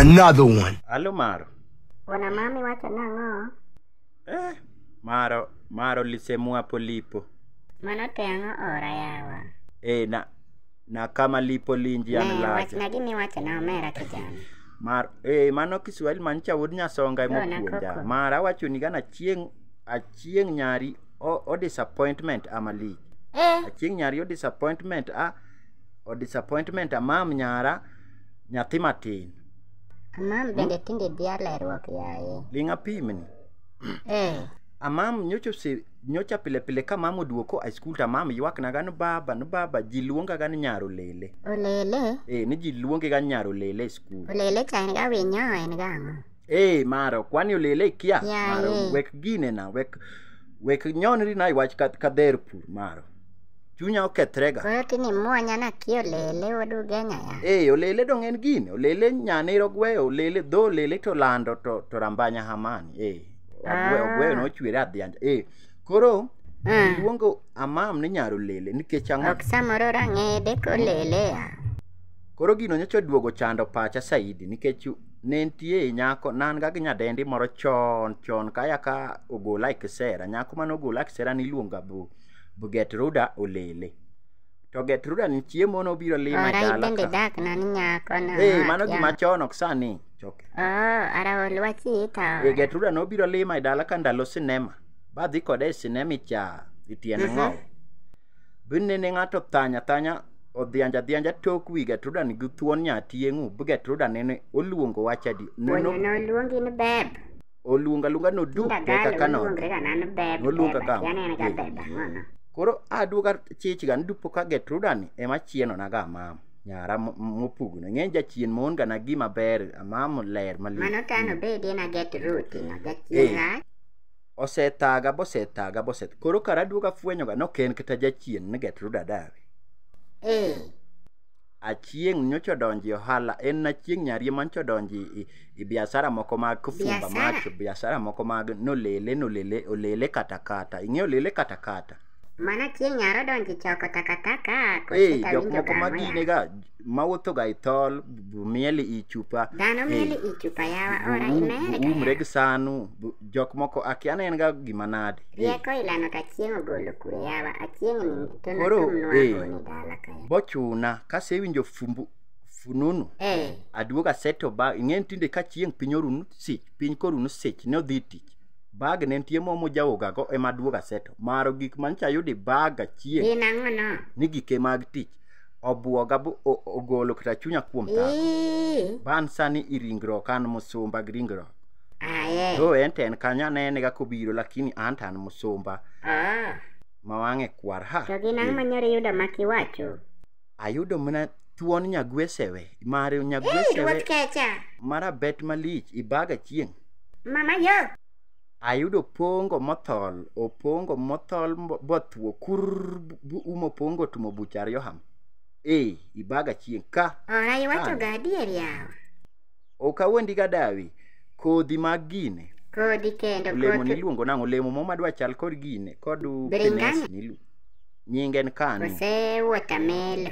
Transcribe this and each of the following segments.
Another one. Alo Maro. Wana mami wacho nang'o? Maro lisemua polipo. Mano te ang'o ora yawa? Na kama lipo linji analaja. Wachna gimi wacho na omera kijana. Mano Kiswahili mancha wod nyasonga mopuonja. Mara wacho ni gana achieng nyari o disappointment amali. Achieng nyari o disappointment amam nyara nyathi matin. Amam bende tinde dia lerwok yaye. Linga pimni. Amam nyocha pile ka mama oduoko a school ta mama ywak na gan baba ji luonga gan nyaro lele. Olele? Ni ji luonge gan nyaro lele school. Olele cha en ga winyo en ga. Maro kwani olele kia. Maro wek gine na wek nyonri na iwach ka der pur maro. Chunya oketrega. Koro tini muanya na kio lele wadu genya ya. Olele dong en gine. Olele nyane rogwe olele do lele to lando to rambanya hamani. Ogwe no chwere adhianja. Koro luongo amam ni nyaro lele nikech ang'o? Ok samoro rang'ede ko lele ya. Koro gino nyocha duogo chando pacha saidi nikech ne ntie nyako nan ga nyadendi moro chon kaya ka ogola ikisera nyako mano ogola ikisera ni luonga bu Getruda olele. To Getruda ni chiemo no biro lima dala. Bende dak na ni nyako na. Mano gima chon ok sani. Choke. Ara olwachi ta. Getruda no biro lima dala ka ndalo sinema. Ba dhi kode sinema cha itiene ng'o. Binne ne ng'ato tanya odhianja tok wi Getruda ni guthuon nyatieng'u. Getruda ne oluongo wachadi. No luongi ni beb. Oluonga no du kaka no. Oluonga ka. Koro aduoga chichiga ndupo ka Getruda ni ema chieno na ga mama. Nyara mopugno ng'enja chien mon ga na gima ber amamo ler mali. Mano tano bedi na Getruda no jachien. Osetaga boset. Koro kara duoga fwenyo ga no ken kata jachien ne Getruda dawe. Achieng nyocha donji ohala en na chieng nyari mancho donji i biashara moko mag kufumba macho biashara moko mag olele katakata ing'e olele katakata. Mana chieng nyaro donji choko takataka jok moko magine ga mawuotho ga ithol mieli i chupa dano mieli i chupa yawa ora imere umre gi sanu jok moko akiana en ga gima nade rieko ilano ka chieng ogolo kure yawa achieng ni tono koro ni dala kaya bochuna kasewinjo fununu aduoga seto ba ing'en tinde ka chieng piny orunu sich piny korunu sich ne odhi tich bag ne ntie momo jaoga go ema duoga seto maro gik mancha yudi bag achieng ni gike mag tich obuoga bu ogolo kata chunya kuom ta ban sani iringro kan musumba gringro to enten kanya ne ga kobiro lakini antan musumba mawange kwar ha to gina manyore yuda makiwacho ayudo mana tuon nyagwesewe mare nyagwesewe mara bet malich ibaga chieng mama yo ayudo opongo mothol bothuo kur umo pongo tumo buchar yoham ibaga chieng ka ora iwacho ga adier yawa okawendi ga dawi kodhi mag gine kodi kendo olemo niluongo nang'o olemo momadwa chal kod gine kod penes nyinge en kanu ose watermelon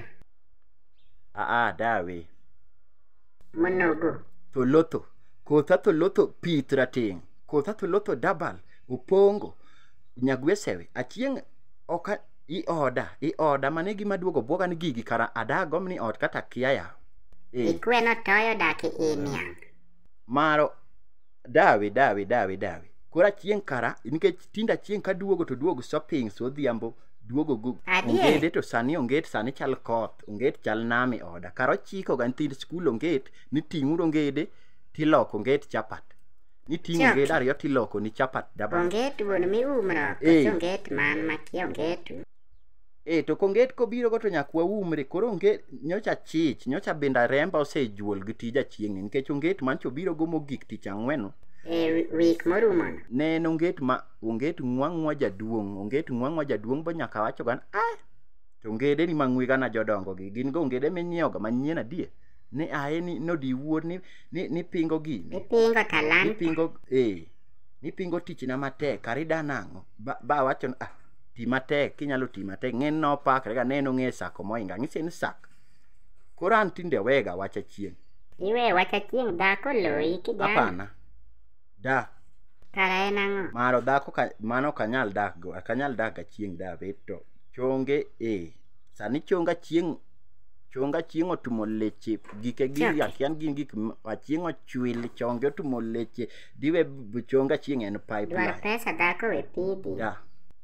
dawi monogo tolotho kotha tolotho pith rating kotha tolotho dabal upongo nyagwesewe achieng oka ioda mane gima duogo bwoga ni gigi kara adagom ni ot kata kiaya ikweno toyo daki imiang maro dawi kora chieng kara nikech tinda chieng ka duogo to duogo shopping so dhiambo duogo ongede to sani onget sani chal koth onget chal nami oda karo chiko ga nyithind skul onget ni ting'uro ongede tiloko onget chapat ni ting'o ongede ariyo tiloko ni chapat dabal onget wuon mi umro onget man makia onget to konget kobiro go to nyakwa umre koro onget nyocha binda remba osejuol gi tija chieng nikech onget mancho biro go mogik tich ang'wen week morumo ne onget ng'wang'wa jaduong bo nyaka wacho gan to ongede ni mang'wiga na jodongo gi gin go ongede minyiewo ga manyien adie ni aye ni nodi wuor ni pingo gini pingo talanta ni pingo tich na matek karida nang'o ba wacho ti matek kinyalo ti matek ng'en no pakre ga neno ng'e sako moinga ng'ise ni sak koran tinde wega wacha chieng Iwe wach Achieng dhako loyi kijana. Hapana. Da. Kara en ang'o? Maro dhako mano kanyal dak go. Akanyal dak Achieng da beto. Chonge sani chonga Achieng otumo leche gike giri akian gin gik Achieng ochwil chonge otumo leche diwe chonga Achieng en pipeline. Dwar pesa dhako we pidhi. Da.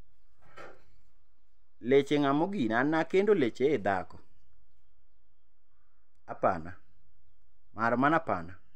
Leche ng'amo gina na kendo leche dhako. Hapana. Maro mana pana.